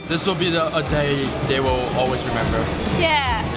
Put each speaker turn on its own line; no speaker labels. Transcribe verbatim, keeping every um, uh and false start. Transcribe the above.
this will be the, a day they will always remember.
Yeah.